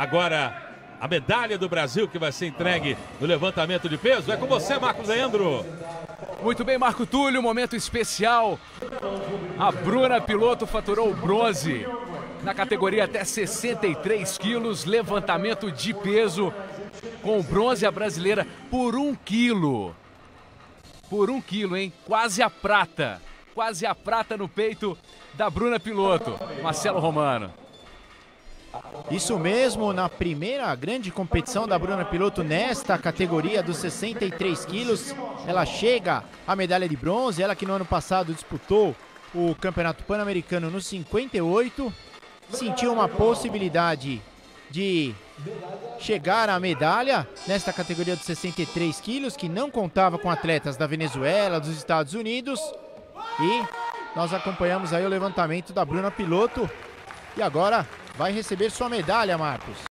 Agora, a medalha do Brasil que vai ser entregue no levantamento de peso. É com você, Marcos Leandro. Muito bem, Marco Túlio, momento especial. A Bruna Piloto faturou o bronze na categoria até 63 quilos, levantamento de peso, com o bronze a brasileira por 1 quilo. Por 1 quilo, hein? Quase a prata no peito da Bruna Piloto. Marcelo Romano. Isso mesmo, na primeira grande competição da Bruna Piloto nesta categoria dos 63 quilos, ela chega à medalha de bronze, ela que no ano passado disputou o Campeonato Pan-Americano no 58, sentiu uma possibilidade de chegar à medalha nesta categoria dos 63 quilos, que não contava com atletas da Venezuela, dos Estados Unidos, e nós acompanhamos aí o levantamento da Bruna Piloto, e agora vai receber sua medalha, Marcos.